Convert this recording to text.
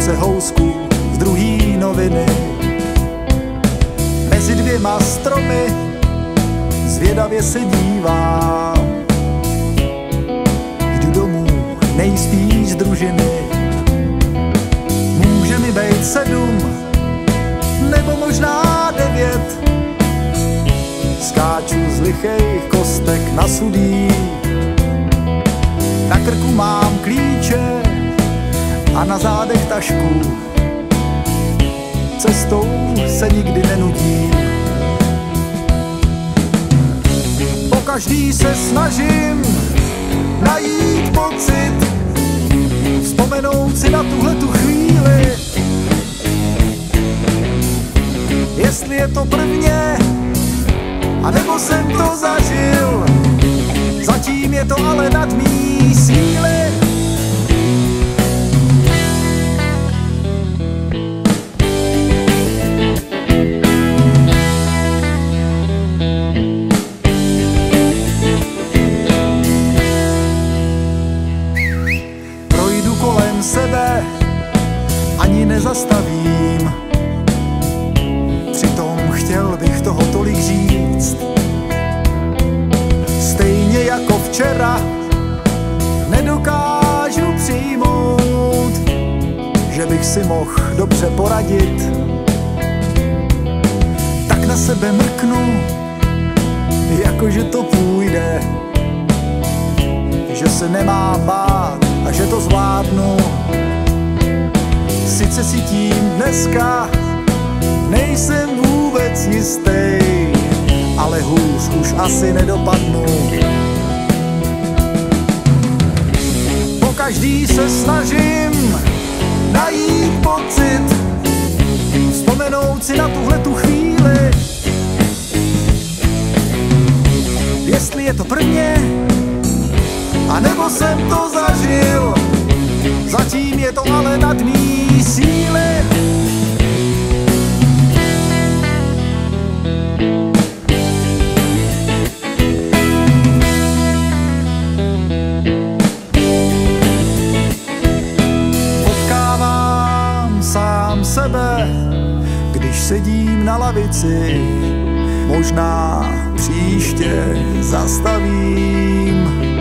ruce housku, v druhý noviny. Mezi dvěma stromy zvědavě se dívám. Jdu domů nejspíš z družiny. Může mi být 7, nebo možná 9. Skáču z lichejch kostek na sudí. Na krku mám klíče a na zádech tašku. Cestou se nikdy nenudím. Pokaždý se snažím najít pocit, vzpomenout si na tuhletu chvíli. Jestli je to prvně, anebo jsem to zažil, zatím je to ale nad mý síly. Projdu kolem sebe, ani nezastavím. Přitom chtěl bych toho tolik říct. Stejně jako včera nedokážu přijmout, že bych si mohl dobře poradit. Tak na sebe mrknu, jakože to půjde, že se nemám bát a že to zvládnu. Sice si tím dneska nejsem vůbec jistý, ale hůř už asi nedopadnu. Pokaždý se snažím najít pocit, vzpomenout si na tuhletu chvíli. Jestli je to prvně, anebo jsem to zažil, zatím je to ale nad mý síly. Sám sebe, když sedím na lavici, možná příště zastavím.